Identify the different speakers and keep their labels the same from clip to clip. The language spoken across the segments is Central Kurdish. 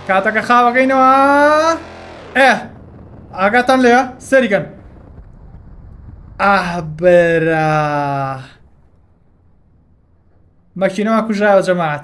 Speaker 1: کاتەکە خاوەکەینەوە ئاگاتان لێە سەریکەن ئەهبرا مەکینەوە کوژایەوە جەماعەت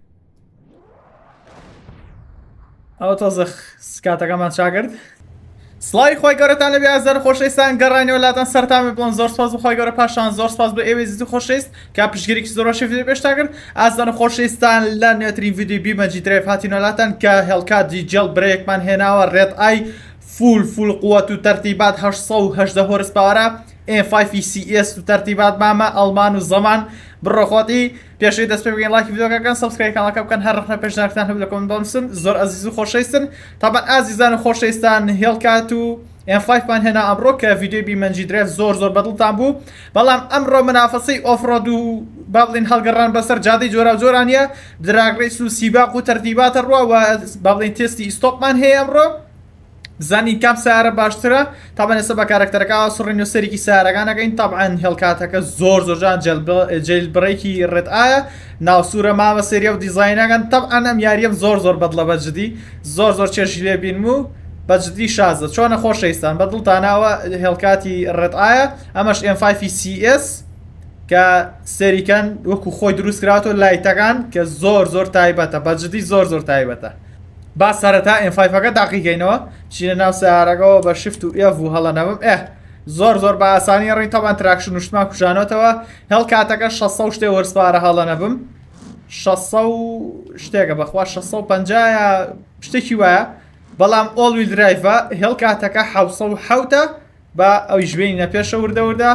Speaker 1: ئەو تۆزە کاتەکەمان چاکرد سڵاوی خۆی گەورەتان لەبێ ئازار خۆشەویستان گەڕانیەوە لاتان سەرتان بڵێن زۆر سپاس بۆ خۆی گەورە پاشان زۆر سپاس بۆ ئێوەی زیاتر خۆشەویست کە پشتگیریی زۆر باشی ڤیدیۆ پێشتا کرد ئازار خۆشەویستان لە نوێترین ڤیدیۆی بیمەجی درێف هاتینەوە لاتان کە هێڵکاتی جێڵ برێکمان هێناوە ڕێت ئای فول قووەت و تەرتیبات 880 هۆرس پاوەرە M5CS و تەرتیبات مامە ئەڵمان و زەمان بڕۆخۆتی پێشەوەی دەست پێ بگەین لایکی ڤیدیۆکەکەن سەبسکرایب کاناڵەکە بکەن هەر ڕەخنە پێشنیارتان هەبێت لە کۆمنت بنووسن زۆر ئەزیز و خۆشەویستن تابەن ئازیزان و خۆشەویستان هێڵکات و M5مان هێنا ئەمڕۆ کە ڤیدیۆی بیمەنجی درێف زۆر بەدڵتان بوو بەڵام ئەمڕۆ منافەسەی ئۆفرۆد و با بڵێن هەڵگەڕان بەسەر جادەی جۆرا و جۆرانیە دراگ ڕیس و سیباق و تەرتیباتە ڕوە و با بڵێن تێستی ئیستۆپمان هەیە ئەمڕۆ بزانین کام سیارە باشترە تابەن ئێستا بە کارکتەرەکە سڕین و سەرێکی سیارەکانەکەین تابعاً هێڵکاتەکە زۆر جان جێلبڕێکی ڕێت ئایە ناوسورە ماوە سێریە و دیزاینەکەن تەبعاً ئەم یاریەم زۆر بەدڵە بەجددی زۆر چێژی لێ بین و بەجددی شازە چۆنە خۆشەویستان بەدڵتاناوە هێڵکاتی ڕێت ئایە ئەمەش M5CS کە سەریکەن وەکو خۆی دروست کراتۆ لایتەکان کە زۆر تایبەتە بەجددی زۆر تایبەتە با سەرەتا M5ەکە داقیکەینەوە چینە ناو سیارەکەەوە بە شفت و ئێڤ و هەڵەنەوەم زۆر بە ئاسانی ڕێی تەوان تراکشن و شتمان کوژانەوەتەوە هێڵکاتەکە 600 شتێ وەرسپارە هەڵەنەبم 600 شتێکە بەخوا 650 شتێکی وایە بەڵام ئۆڵوی درایڤە هێڵکاتەکە 700 بە ئەوی ژوێنینە پێشە وردە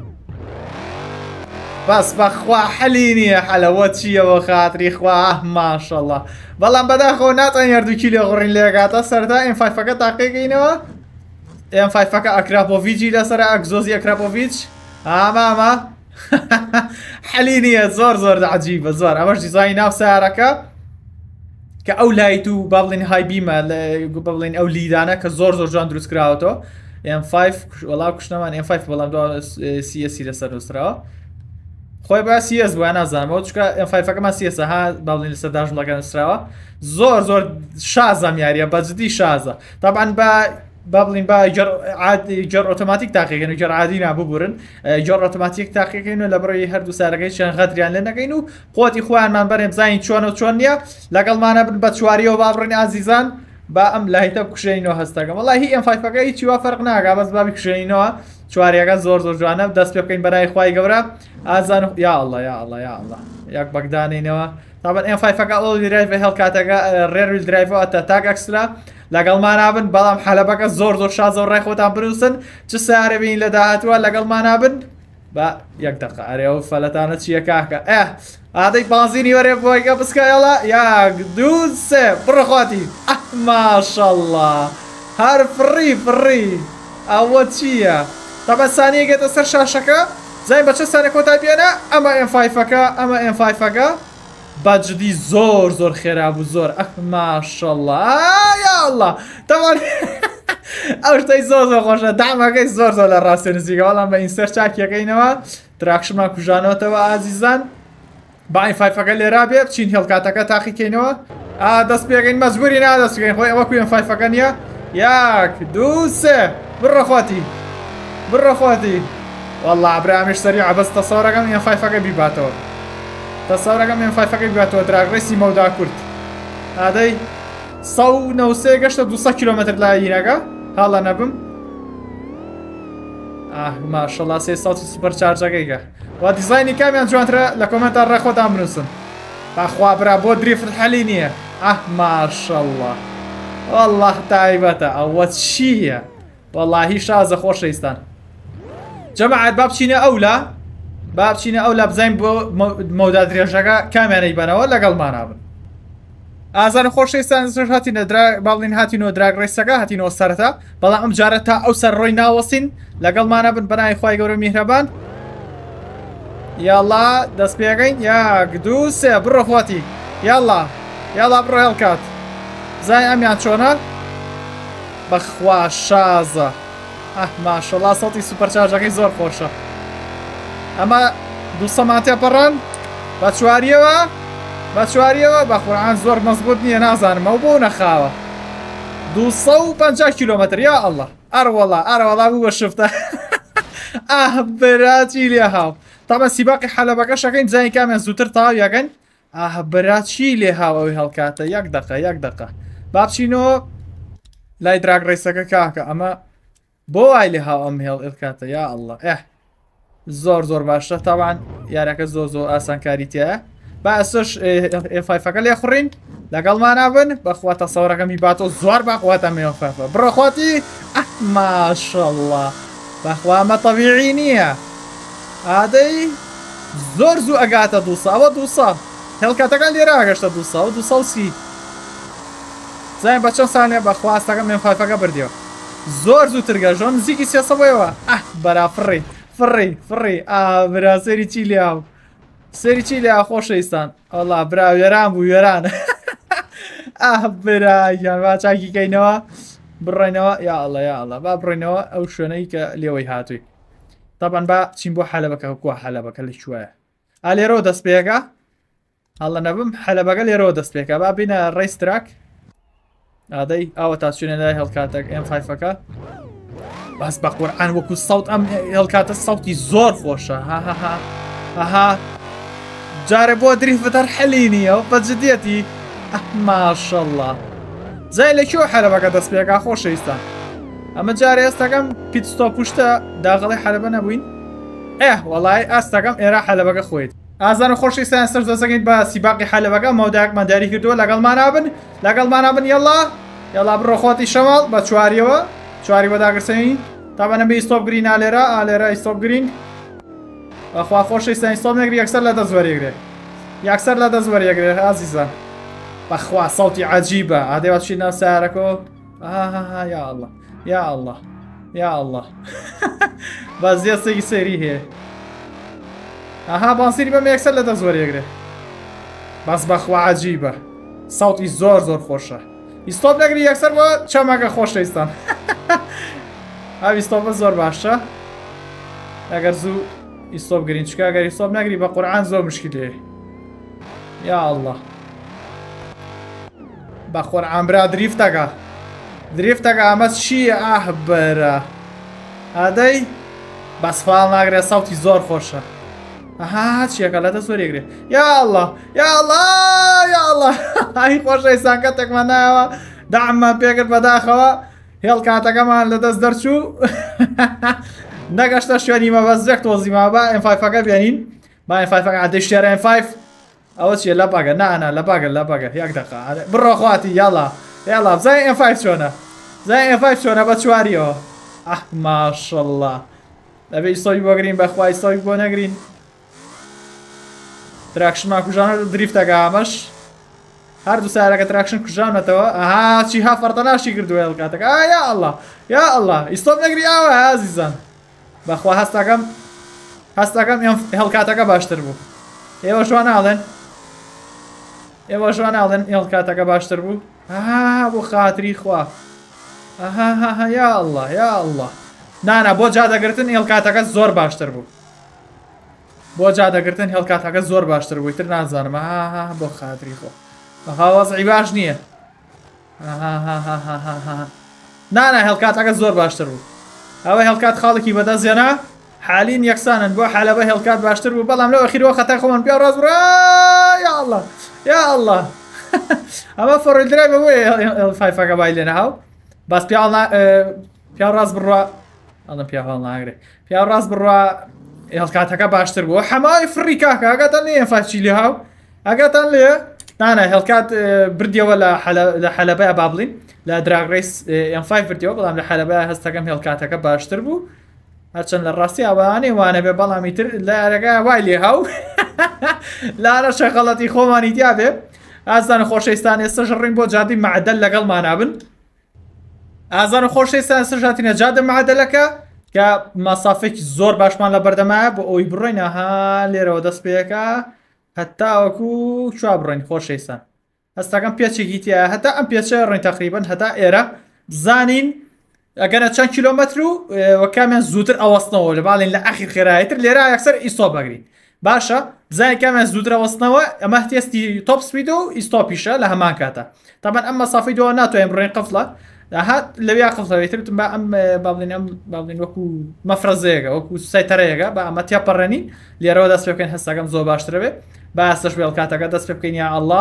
Speaker 1: بەس بەخوا حەلی نییە حەلەوە چیەوە خاتری خوا ماشەڵڵا بەڵام بەداخەوە ناتوان یاردووکی لێ غڕین لێگاتە سەرتا M5ەکە تاقیگەینەوە M5ەکە ئەکراپۆڤیچی لەسەر ئەگزۆزی ئەکراپۆڤیچ ئامامە حەلی نییە زۆر عەجیبە زۆر ئەمەش دیزای ناو سیارەکە کە ئەو لایت و با بڵێن هایبیمە با بڵێن ئەو لیدانە کە زۆر جوان دروست کراوەتەوە M5 وەڵاو کوشتەمان M5 بەڵام CS لەسەر نووسراوە خۆی با CS بووە نازانمەوە چکە M5ەکەمان CS ها با بڵێن لەسەر داژڵەکە نووسراوە زۆر شازە یاریە بەجددی شازە تابعاً با بڵین با جۆر ئۆتۆماتیک تاقیەکەن و جۆر عادی ناببورن جۆر ئۆتۆماتیک تاقیەکەین و لە بڕۆی هەردوو سارەکەیشیان غەدریان لێ نەکەین و قوتی خۆیانمان بەرێ بزانین چۆن نییە لەگەڵمانە بن بە چواریەوە با بڕێن ئازیزان با ئەم لایتە بکوژێنینەوە هەستەکەم وەڵاهی M5ەکە هیچی وا فەرق ناکا بەس بابی کوژێنینەوە چواریەکە زۆر جوانە دەست پێ بکەین بەلای خوای گەورە ئازان و یا الله یاک بەگدانینەوە تابەن M5ەکە ئۆڵوی درایڤە هێڵکاتەکە ڕێروی درایڤەوە تاک ئەکسترا لەگەڵمانابن بەڵام حەلەبەکە زۆر شازە و ڕێ خۆتان بنووسن چ سیارە بین لە داهاتووە لەگەڵمانابن بە یەک دقە ئەرێەوە فەلەتانە چییە کاکە ئادەی بازینی وەرێ بۆیگە بسکایڵە یاک دوو سێ بڕخواتی ماشەڵڵا هەر فڕی ئەوە چییە تەبە سانیەگێتە سەر شاشەکە زین بە چه سانێ کۆتای پێێنە ئەمە M5ەکە بەجددی زۆر خێرا بوو زۆر ماشەڵڵا یا الله تەوان ئەو شتەی زۆر خۆشە دامەکەی زۆر لە ڕاستی نزیکە بەڵام بە ئینسەر چاکیەکەینەوە تراکشمان کوژانەوەتەوە ئازیزان با M5ەکە لێرا بێ بچین هێڵکاتەکە تاقیکەینەوە دەست پێگەین مەجبوری نادەست بگەین خۆی ئەوە کوی M5ەکە نییە یاک دوو سێ بڕەخواتی والله ئابرامیش سەری عەبەس تەسەوڕەکەم M5ەکە بیباتەوە تەسەوڕەکەم M5ەکە بیباتەوە دراگڕێسی مەودا کورت ئادەی 193 گەشتە 200 کیلۆمەتر لایینەکە هەڵە نەبم ماشەڵڵا سێ ساڵی سوپەرچارجەکەیکە وا دیزایانی کامیان جوانترە لە کۆمنتار ڕێ خۆتان بنووسن باخوا برا بۆ دریفت حەلی نییە ماشەڵڵا والله تایبەتە ئەوە چییە واللهی شازە خۆشەویستان جەماعەت با بچینە ئەولا بزانین بۆ مەودا درێژەکە کامیانەی بنەوە لەگەڵمانابن ئازان خۆشەویستان هاتینە با بڵێن هاتینەوە دراگ ڕێسەکە هاتینەوە سەرەتا بەڵام ئەم جارە تا ئەو سەر ڕۆی ناوەستین لەگەڵمانە بن بەنای خوای گەورە میهرەبان یاڵا دەست پێگەین یاک دوو سێ بڕۆخواتی یاڵا بڕۆ هێڵکات زای ئەمیان چۆنە بەخوا شازە ماشەڵڵا سەڵی سوپەرچارجەکەی زۆر خۆشە ئەمە 200 ماتێ پەڕان بە چواریەوە بە چواریەوە بە قورعان زۆر مەزبوط نییە نازانم ئەو بۆ نەخاوە 250 کیلۆمەتر یا ئەڵڵا ئەرەوەڵا بوو بە شفتە براچی لێ هاو تاڵە سیباقی حەلەبەکە شەکەین جای کامیان زووتر تاو یەکەن براچی لێ هاو ئەوی هەڵکاتە یەک دقە با بچینەوە لای دراگ ڕێسەکە کاکە ئەمە بۆ وای لێ هاو ئەم هێڵ ئێڵکاتە یا ئەڵڵا زۆر باشە تاوان یارەکە زۆر ئاسانکاری تایە با ئەسش فایفەکە لێ خوڕین لەگەڵمانە بن بەخوا تەسەوڕەکەمی باتۆ زۆر باخواتە مێوەفەفە بڕۆخواتی ماشەڵڵا بەخوا ئەمە تەبیعی نییە ئادەی زۆر زوو ئەگاتە 200 ئەوە 200 هێڵکاتەکە لێرە ئاگەشتە 230 زای بە چەند سانێ بەخواستەکە مێن فایفەکە بردیەوە زۆر زووتر گەژۆن نزیکی 300ەوە بەرا فڕی برا سەری چی لێاو سەری چی لێ خۆشەویستان ئەڵا برا وێران بوو وێران برایان با چاکی کەینەوە بڕێنەوە یا ئەڵە با بڕێنەوە ئەو شوێنەی کە لێوەی هاتووی تاپان با چین بۆ حەلەبەکە کووە حەلەبەکە لە کوێە لێرەوە دەست پێەکە هەڵە نەبم حەلەبەکە لێرەوە دەست پێکە با بینە ڕێستراک ئادەی ئەوە تا چونێ لای هەڵکاتێک M5ەکە باس بە قورعان وەکو سەوت ئەم هێڵکاتە سەوتی زۆر خۆشە ئەها جارێ بۆ دریفتەر حەلی نییە و بەجددیەتی ماشەڵڵا زای لەکوێ حەلەبەکە دەست پێکا خۆشەویستان ئەمە جارێ ئێستەکەم پیتستۆ پوشتە داغڵی حەلەبە نەبووین وەڵای ئاستەکەم ئێرە حەلەبەکە خۆیت ئازان و خۆشەویستان سەر دەسەکەین بە سیباقی حەلەبەکە مەودایەکمان کردووە لەگەڵمانە بن یەڵا بڕۆخواتی شەماڵ بە چواریەوە چواری بەداگرسەین تابانە بە ئیستۆپ گرین ئالێرە ئیستۆپ گرین بەخوا خۆشەویستان ئیستۆپ نەگری یەکسەر لە دەست وەریەگرێ ئازیزان بەخوا سەوتی عەجیبە ئادەوە چی ناو سیارەکە یا ئەڵڵا باز دێستێکی سەیری هەیە بانسیری بەمە یەکسەر لە دەست وەریەگرێ باس بەخوا عەجیبە سەوتی زۆر خۆشە ئیستۆپ نەگری یەکسەر بۆ چەمەکە خۆشەویستان ئیستۆپە زۆر باشە ئەگەر زوو ئیستۆپ گرین چکە ئەگەر ئیستۆپ نەگری بە قورعان زۆر مشکلێ یا ئەڵڵا بە قورعان برا دریفتەکە ئەمە چییە بەرە ئادەی بەسفاڵ ناگرێت سەوتی زۆر خۆشە چیەکە لە دەست وەریەگرێ یا ئەڵڵا ئای خۆشەویستان کەتێکمان نایەوە داعممان پێکرد بەداخەوە هێڵکاتەکەمان لە دەست دەرچوو نەگەشتە شوێنی مەبەستێک تۆزیما بە M5ەکە بێنین با M5ەکە عادەی شتێرە M5 ئەوە چیە لە باگە نانە لە باگە یەک دقە بڕۆخواتی یاڵا بزای M5 چۆنە بە چواریەوە ماشەڵڵا دەبێ ئیستۆی بۆگرین بەخوای ئیستۆی بۆ نەگرین تراکشنمان کوژانە دریفتەکە ئەمەش هەردوو سارەکە تراکشن کوژانەتەوە چی فەرتەناشی کردووە هێڵکاتەکە یا ئەڵڵا ئیستۆپ نەگری ئاوە ئازیزان بەخوا هەستەکەم هێڵکاتەکە باشتر بوو ئێوە شوان ئاڵێن هێڵکاتەکە باشتر بوو بۆ خاتری خوا یا ئەڵڵا نانە بۆ جادەگرتن هێڵکاتەکە زۆر باشتر بوو تر نازانم بۆ خاتری خۆ هاوازعی باش نییە نانە هێڵکاتەکە زۆر باشتر بوو ئەوە هێڵکات خاڵێکی بەدەستێنا حالین یەکسانن بۆ حەلەبە هێڵکات باشتر بوو بەڵام لەوە خیرەوە خەتای خۆمان پیا ڕاست یا ئەڵڵا ئەمە فۆڕیلدرای بەبووی فایفەکە بای لێنە هاو باس پیا ڕاست بڕوا ئەڵم پیا هەڵ ناگرێ پیا ڕاست بڕوا هێڵکاتەکە باشتر بوو هەماوی فڕی کاکە ئەگەتان لێ فاچی لێ هاو ئەگەتان لێ نانە هێڵکات بردیەوە لە حەلەبەیە با بڵین لە دراگ ڕێس M5 بردیەوە بەڵام لە حەلەبەیە هەستەکەم هێڵکاتەکە باشتر بوو هەرچەند لە ڕاستی ئەوانەی وانە بێ بەڵامی تر لە ئەرەکە وای لێ هاو لارە شەغەڵەتی خۆمانی دیا بێ ئازان و خۆشەویستان ئێستا ژڕین بۆ جادی معدەل لەگەڵمانە بن ئازان و خۆشەویستان ئێستا ژاتینە جادە معدەلەکە کە مەسافێکی زۆر باشمان لە بەردەمایە بۆ ئەوی بڕۆین لێرەوە دەست پێەکە هەتاوەکو چوا بڕۆین خۆشەویستان هەستەکەم پێچێکی تایە هەتا ئەم پێچە ڕۆین تەقریبەن هەتا ئێرە بزانین ئەگەنە چەند کیلۆمەتر و وەکامیان زووتر ئەوەستنەوە لە باڵین لە ئاخیر خێرایەتر لێرە یەکسەر ئیستۆپ بەگرین باشە بزانین کامیان زووترە وەستنەوە ئەمە تێستی تۆپ سپید و ئیستۆپیشە لە هەمان کاتە تابان ئەم مەسافەی دووە ناتوانین بڕێن قفڵە هات لەویا قفڵەوەیترتم بە ئەم باڵین وەکو مەفرەزەیەگە وەکو سایتەرەیەگە بە ئەمە تێپەڕێنین لێرەوە دەست پێ بکەین هەستاکەم زۆر باشترە بێ با ئەستەش وێڵ کاتەکە دەست پێ بکەین یا ئەڵڵا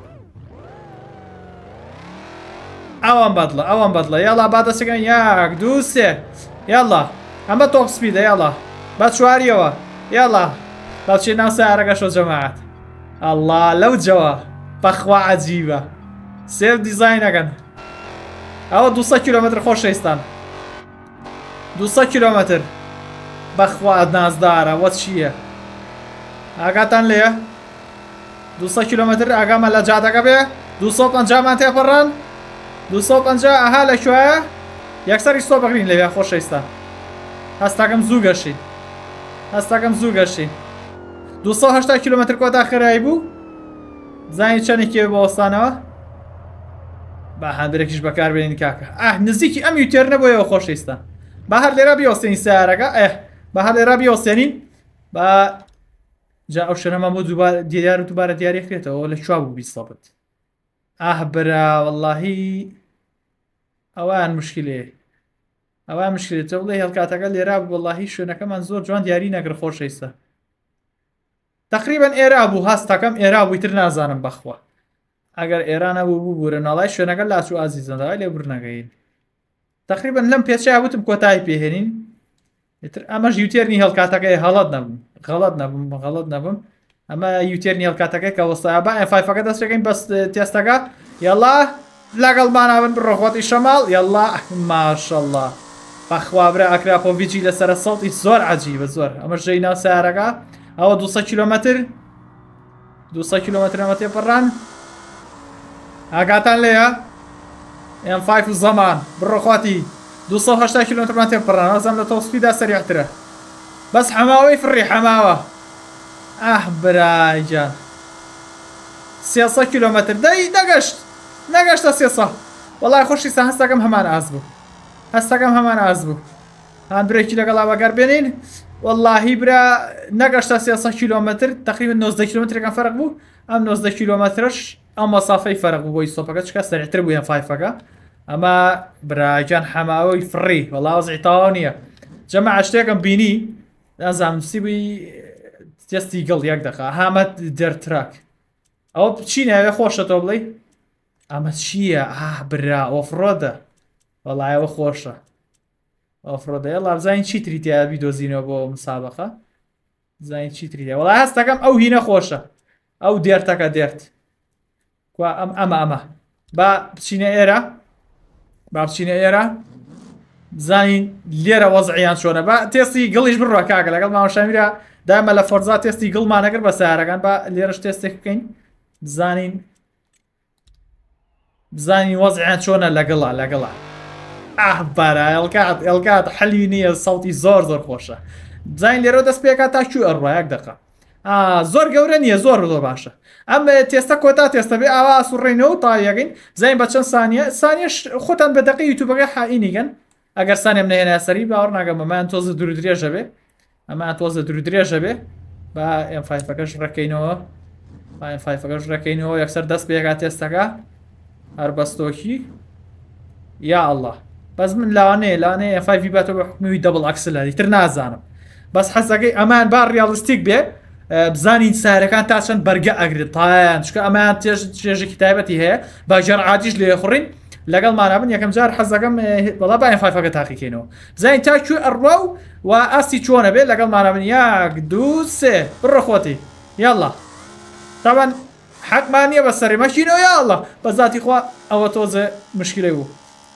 Speaker 1: ئەوان بەدڵە یاڵا با دەستەکەن یاک دوو سێ یاڵا ئەمە تۆپ سپیدە یاڵا با چواریەوە یاڵا باچێ ناو سیارەکەشۆ جەماعەت ئەڵڵا لەو جەوە بەخوا عەجیبە سێف دیزاینەکەن ئەوە 200 کیلۆمەتر خۆشەویستان 200 کیلۆمەتر بەخوا نازدارە وە چییە ئاگاتان لێە 200 کیلۆمەتر ئاگامە لە جادەکە بێ 250 مان تێپەڕان 250 ئەها لەکوێیە یەکسەری سۆ بەگرین لەوێ خۆشەویستان هەستاکەم زوو گەشتی هەستاکەم زوو گەشتی 280 کیلۆمەتر کۆتا خێرایی بوو زانی چەندێکی بۆ وەستانەوە با هەندێکیش بەکاربێنین کاکە نزیکی ئەم یوتێر نەبوویەوە خۆشەویستان با هەر لێرە بیوەستێنین سیارەکە با هەر لێرە بیوەستێنین با جا ئەو شەرەمە بۆ دیار و دووبارە دیارێکرێتەوە لە چوا بوو بیستەبت برا وەڵڵاهی ئەوان مشکلێ ئەوان مشکلێت بڵێ هەڵکاتەکە لێرا وەڵڵاهی شوێنەکەمان زۆر جوان دیاری نەکرد خۆشەویستە تقریبا ئێرا بوو هەستەکەم ئێرا بووی تر نازانم بەخوا ئەگەر ئێرانە بوو بورە ناڵای شوێنەکە لاچ و ئازیزەنداوای لێ بڕنەگەین تقریبا لەم پێچای وتم کۆتایی پێهێنین ئێتر ئەمەش یوتێرنی هەڵکاتەکەی غەڵەت نەبووم ئەمە یوتێرنی هەڵکاتەکەی کە وەستایە با ئەفایفەکە دەستەکەین بەس تێستەکە یەڵا لەگەڵماناون بڕۆخۆتی شەماڵ یەڵا ماشەڵڵا بەخوا برا ئەکراپۆڤیچی لەسەرە سەڵتی زۆر عەجیبە زۆر ئەمەش ژەی ناو سیارەکە ئەوە 200 کیلۆمەتر 200 کیلۆمەتر ئەمە تێپەڕان ئاگاتان لێیە M5 و زەمان بڕۆخواتی 280 کیلۆمەترمان تێپەڕان ئەزەم لە تۆسپیدا سەریعترە بەس حەماوەی فڕی حەماوە برایجان 300 کیلۆمەتر دەی نەگەشتە 300 وەڵای خۆشیستان هەستەکەم هەمان ئاز بوو هەان برێکی لەگەڵا بەگەر بێنین واللهی برا نەگەشتە 300 کیلۆمەتر تقریبا 90 کیلۆمەترێکم فەرق بوو ئەم 90 کیلۆمەترش ئەم مەسافەی فەرق بوو بۆی سۆپەکە چکە سەرعتر بوو فایفەکە ئەمە براجان حەماوەی فڕی وەڵا وەزعی تەواو نییە جەماعە شتێکم بینی نازانم چی بووی تێستی گڵ یەک دەقا هامەت دەرتراک ئەوە بچینە ئەوێ خۆشە تۆ بڵێ ئەمە چییە برا ئۆفڕۆدە وەڵای ئەوە خۆشە ئۆفڕۆدە بزانین چی تری تیا بیدۆزینەوە بۆ مسابقە زانین چی تری وەڵای هەستەکەم ئەو هینە خۆشە ئەو دێرتەکە دێرت ئەمە با بچینە ئێرە بزانین لێرە وەزعیان چۆنە بە تێستی گڵیش بڕوە کاکە لەگەڵ ماوەشامیرە دامە لە فۆرزا تێستی گڵمانەکرد بە سیارەکان با لێرەش تێستێک بکەین بزانین وەزعیان چۆنە لەگەڵا بارە ئێڵکات حەلی نییە سەڵتی زۆر خۆشە بزانین لێرە دەست پێکە تاکو ئەڕوا یەک دەقا زۆر گەورە نییە زۆر باشە ئەم تێستە کۆتا تێستە بێ ئاوا سوڕێنەوە تا یەگەین بزانین بە چەند سانیەش خۆتان بە دەقی یوتیوبەکەی حائینیگەن ئەگەر سانێم نەهێنە سەری باوەڕ ناگەم ئەمان تۆزە درودرێژە بێ ئەمان تۆزە درودرێژە بێ با M5ەکەش ڕەکەینەوە یەکسەر دەست پێکات تێستەکە هەر بەستۆکی یا ئەڵڵا بەس من لاوانەیە M5 باتەوە بە حکومی دەبڵ ئەکسلەری تر نازانم بەس حەزەکەی ئەمان با ڕیاڵستیک بێ بزانین سارەکان تا چەند بەرگە ئەگرێت تایان چکە ئەمان چێژێکی تایبەتی هەیە باجار عادیش لێ خوڕین لەگەڵ مانابن یەکەم جار حەزەکەم بەڵا با M5ەکە تاقیکەینەوە بزانین تاکو ئەڕوا و و ئاستی چۆنە بێت لەگەڵ مانابن یاک دوو سێ بڕە خۆتی یاڵڵا تاوان حەقمان نییە بە سەری مەکینەوە یاڵڵا بە زاتی خوا ئەوە تۆزە مشکلەی بوو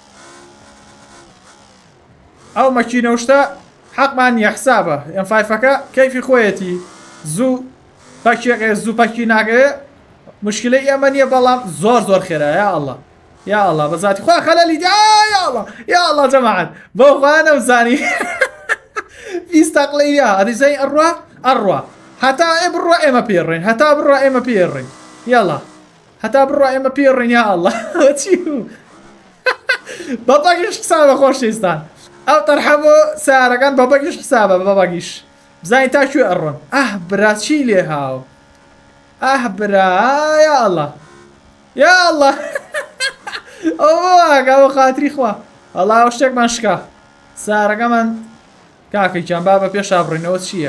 Speaker 1: ئەو مەکینەوشتە حەقمان نییە حسابە M5ەکە کەیفی خۆیەتی زوو پەکیەکە زوو پەکی ناگەوێ مشکلەی ئەمە نییە بەڵام زۆر خێرا یا ئەڵڵا بە زاتی خوا خەلەلی یا ئەڵڵا جەماعەت بۆ خوا نەمزانی بیستەقلەی یا ئەدیزەی ئەڕوا هەتا بڕوا ئێمە پێڕێن هەتا بڕوا ئێمە پێڕێن یاڵڵا هەتا بڕوا ئێمە پێڕێن یا ئەڵڵا چی بوو بەبەگیش حسابە خۆشەویستان ئەو تەرحە بۆ سیارەکان بەبەگیش حسابە بەبەگیش بزانین تا کوێ ئەڕۆن. برا چی لێ هاو. برا یا الله یا الله ئەوە ئەوە خاتری خوا ئەڵا ئەو شتێکمان شکا سارەکەمان کاکەیان با بە پێش ئابڕینەوە چییە؟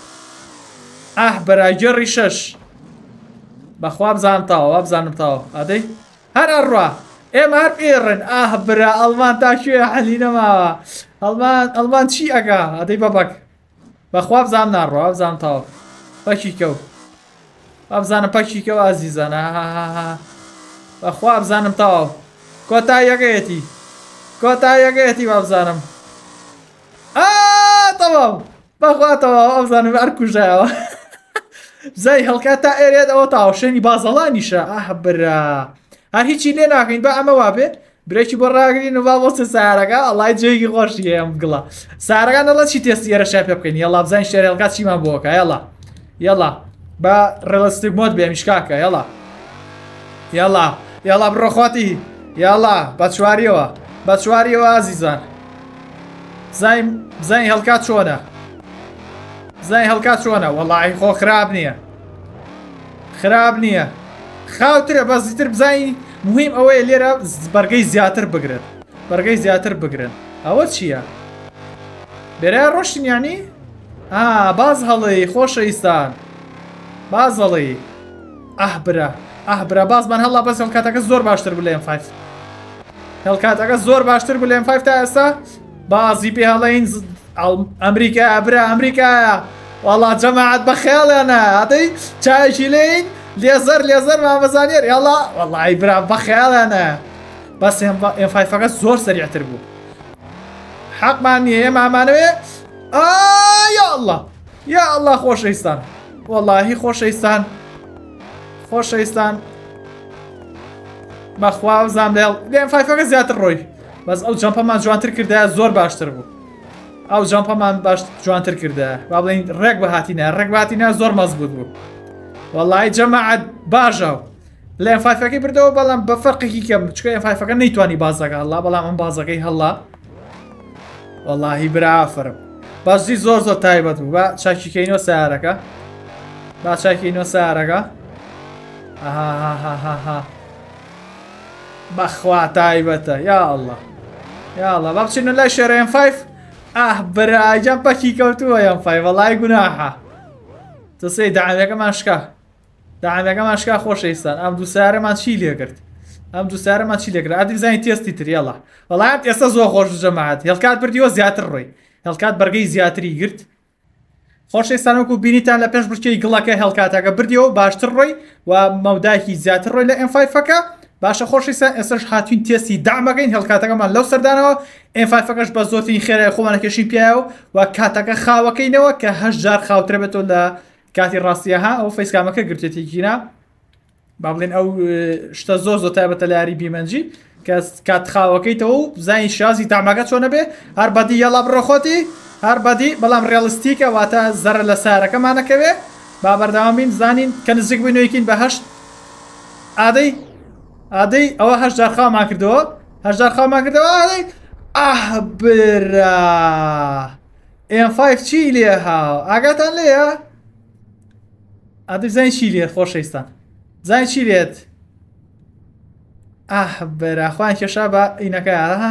Speaker 1: برا گێڕی شەش بەخوا بزانم تاوە بزانم تاوە ئادەی هەر ئەڕوا ئێمە هەر پێڕن برا ئەڵمان تا کوێ حەلی نەماوە ئەڵمان چی ئەگا ئەدەی بەبک بەخوا بزانم ناڕوا بزانم تاوە پەکی کەوت بزانم پەکی کەوە ئازیزان بەخوا بزانم تاوە کۆتاییەکەیەتی کۆتاییەکەیەتی با بزانم تەواو بەخوا تەواو ئەو بزانم هەر کوژایەوە بزای هەڵکات تا ئێرێت ئەوە تاوە شوێنی بازەڵانیشە برا هەر هیچی لێ ناکەین بە ئەمە وابێ برێکی بۆ ڕاگرین و با بۆ سارەکە ئەڵای جێگی خۆشی ئەم گڵە سارەکان نەڵە چی تێستی ئێرەشای پێ بکەین یەڵا بزانین شتێر هێڵکات چیمان بۆکە یەڵا بە ڕێڵستیک مۆد بێ میشکاکە یەڵا بڕۆخواتی یاڵا بە چواریەوە ئازیزان بزانین هەڵکات چۆنە وەڵاهی خۆ خراب نییە خاوترە بەزیتر بزانین مهم ئەوەیە لێرە بەرگەی زیاتر بگرن ئەوە چییە؟ بێرای ڕۆشتین یانی؟ باز هەڵی خۆشەویستان باز هەڵی برا بازمان هەڵا بەس هەڵکاتەکە زۆر باشتر بوو لە M5 هەڵکاتەکە زۆر باشتر بوو لە M5 تا ئێستا بازی پێ هەڵەین ئەمریکا برا ئەمریکایە وەڵا جەماعەت بە خەیاڵیانە ئەدەی چایەکی لێین لێزەر مامەزانێر یاڵا وەڵای برا بە خەیاڵیانە بەس M5ەکە زۆر سەریعتر بوو حەقمان نییە ئێمە ئەمانەوێ یا الله خۆشەویستان وەڵاهی خۆشەویستان بەخوا بزانم لە M5ەکە زیاتر ڕۆی بەس ئەو جەمپەمان جوانتر کردایە زۆر باشتر بوو ئەو جەمپەمان جوانتر کردایە با بڵین ڕێک بەهاتینە زۆر مەزبوط بوو وەڵای جەماعەت باشە لە M5ەکەی بردەوە بەڵام بە فەرقێکی کەم چکە M5ەکە نەیتوانی بازەکە هەڵا بەڵام ئەم بازەکەی هەڵا وەڵاهی برافرم باشی زۆر تایبەت بوو بە چاکیکەینەوە سیارەکە بەخوا تایبەتە یا الله با بچینە لای شێرە M5 برایجان پەکی کەوتووە M5 وەڵای گوناحە تسەی داعامەکەمان شکا خۆشەویستان ئەم دوو سیارەمان چی لێگرت ئادی بزانین تێستی تر یەڵا وەڵام ئێستا زۆر خۆش جەماعەت هێڵکات بردیوە زیاتر ڕۆی هێڵکات بەرگەی زیاتری گرت خۆشەویستان وەکو بینیتان لە پێش بچەی گڵەکە هێڵکاتەکە بردیەوە باشتر ڕۆی و مەودایکی زیاتر ڕۆی لە M5ەکە باشە خۆشەویستان ئێستاش هاتوین تێستی دامەکەین هێڵکاتەکەمان لەو سەردانەوە M5ەکەش بە زۆرترین خێرای خۆمانە کێشین پیاوە و کاتەکە خاوەکەینەوە کە 8 جار خاوترە بێتەوە لە کاتی ڕاستیەها ئەو فەیسکامەکە گرتێتێکینا با بڵێن ئەو شتە زۆر تایبەتە لە یاری بیمەنجی کە کات خاوەکەیتەوە و بزانین شازی دامەکە چۆنە بێ هەر بەدی یەڵا بڕۆخۆتی هەر بەدی بەڵام ڕێڵستیکە واتە زەرە لە سارەکەمانەکەوێ با بەردەوام بین زانین کە نزیک بووینەوەیکین بە 8 ئادەی ئەوە 8 جار خاومان کردەوە ئادەی برا M5 چی لێ هاو ئاگاتان لێیە ئادەی زانین چی لێت خۆشەویستان زانین چی لێت برا خوان کێشا بە ئینەکە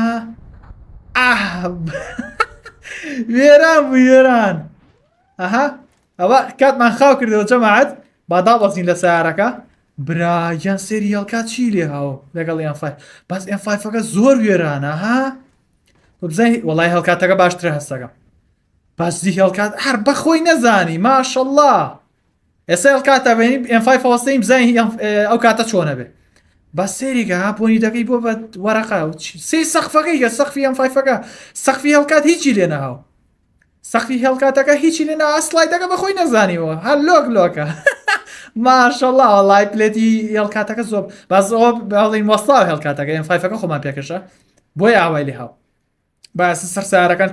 Speaker 1: وێران ئەوە کاتمان خاو کردەوە جەماعەت با دابەزین لە سیارەکە برایان سێری هێڵکات چی لێ هاو لەگەڵ M5 بەس M5ەکە زۆر وێرانە بزانین وەڵای هێڵکاتەکە باشترە هەستەکەم بەسی هێڵکات هەر بەخۆی نەزانی ماشەڵڵا ئێستا هێڵکاتە بێنین M5 هەوەستەین بزانین ئەو کاتە چۆنە بێ بە سێریکە بۆنی دەکەی بۆ بە وەرەقا سێ سەقفەکەی کە سەقفی M5ەکە سەقفی هێڵکات هیچی لێ نەهاو سەقفی هێڵکاتەکە هیچی لێ نە ئاسلایدەکە بەخۆی نەزانیوە هەر لۆکە ماشەڵڵا وەڵای پلێتی هێڵکاتەکە زۆر باز ئەوە بەڵین وەستاوە هێڵکاتەکە M5ەکە خۆمان پێکەشە بۆی ئاوای لێ هاو باسە سەر سارەکان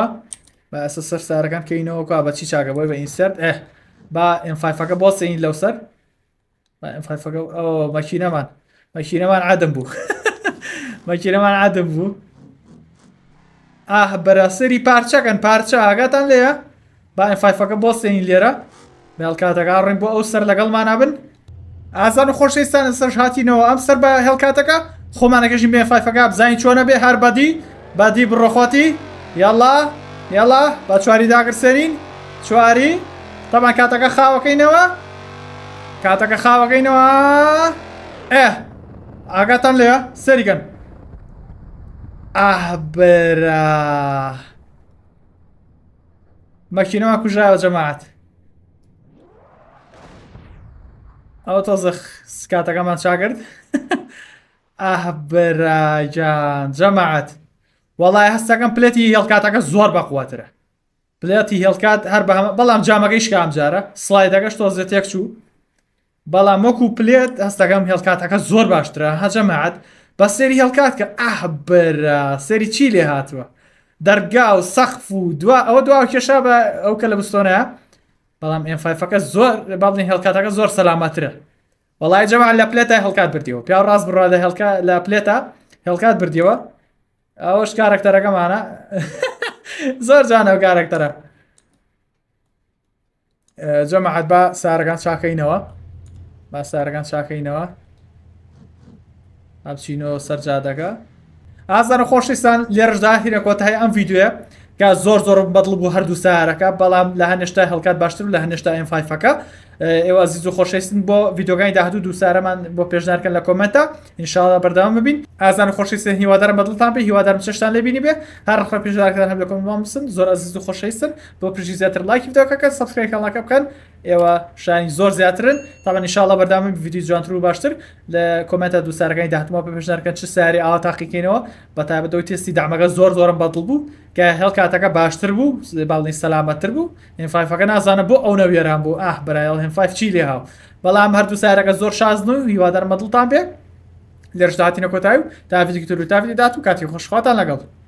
Speaker 1: کەوینەوە کا بە چی چاکە بۆی بە ئینسەرت با M5ەکە بۆ سین لەو سەر M5ەکە مەکینەمان عادم بوو بەرەسەری پارچەکەن پارچە ئاگاتان لێیە با ئەم5ەکە بۆ سێنی لێرە بێڵ کاتەکە ڕێن بۆ ئەو سەر لەگەڵمان بن ئازان و خۆشەویستان سەر هاتینەوە ئەم سەر بە هێڵکاتەکە خۆمانەکەژین بێ ئەم5ەکە بزانین چۆنە بێ هەر بەدی بڕۆخۆتی یاڵا یاڵا با چواری داگرسێنین چواری تەمان کاتەکە خاوەکەینەوە ئاگاتان لێە سەریگەن ئەهبرا مەکینەوە کوژایەوە جەماعەت ئەو تۆزە کاتەکەمان چاکرد ئەهبراجان جەماعەت وەڵای هەستەکەم پلێتی هێڵکاتەکە زۆر بەقوواترە پلێتی هێڵکات هەر بەڵام جامەکەی شکام جارە سڵایدەکەش تۆزە تێک چوو بەڵام وەکو پلێت هەستەکەم هێڵکاتەکە زۆر باشترە هەجەماعەت بە سێری هێڵکات کە ئەهبرا سێری چی لێ هاتووە دەرگا و سەقف و ئەوە دواوە کێشا بە ئەو کە لە بستۆنەیە بەڵام ئەم5ەکە زۆر باڵین هێڵکاتەکە زۆر سەلامەترە وەڵای جەماعەت لە پلێتە هێڵکات بردیەوە پیا ڕاست بڕادە لە پلێتە هێڵکات بردیەوە ئەوەش کارێکتەرەکەمانە زۆر جانە و کارێکتەرە جەماعەت با سارەکان چاکەینەوە ئەبچینەوە سەر جادەکە ئازانە خۆشەویستان لێرەشدا هینە کۆتایی ئەم ڤیدیۆیە کە زۆر بەدڵ بوو هەردوو سارەکە بەڵام لە هەنێشتا هێڵکات باشتر و لە هەنێشتا ئەم5ەکە ئێوە عزیز و خۆشەویستن بۆ ڤیدیۆگانی داهاتوو دوو سارەمان بۆ پێشنیارکەن لە کۆمنتە ئینشاڵڵا بەردەوام ببین ئازان و خۆشەویستن هیوادارم بەدڵتان بێ هیوادارم چێشتان لێبینی بێ هەر ڕخە پێشنیارکردن هەم لە کۆمنتمان بسن زۆر عزیز و خۆشەویستن بۆ پرژی زیاتر لایکی ڤیدیۆکەکە سەبسکرایب کاناڵەکە بکەن ئێوە شانی زۆر زیاترن تاوان ئینشاڵڵا بەردەوام بین ڤیدیۆ جوانتر و باشتر لە کۆمنتە دوو سارەکانی داهاتوومەوە پێ پێشنیارکەن چ ساری ئاوا تاقیکەینەوە بەتایبەتەوەی تێستی دامەکە زۆرم بەدڵ بوو کە هێڵکاتەکە باشتر بوو باڵنی سەلامەتتر بوو ئەم5ەکە نازانە بۆ ئەو نەوێران بوو برایڵ ئەم5 چی لێ هاو بەڵام هەردوو سارەکە زۆر شازن و هیوادارم بەدڵتان بێ لێرەشدا هاتینە کۆتایی و تا ڤیدیۆ تا ڤیدیۆ داهاتوو کاتی خۆشخواتان لەگەڵ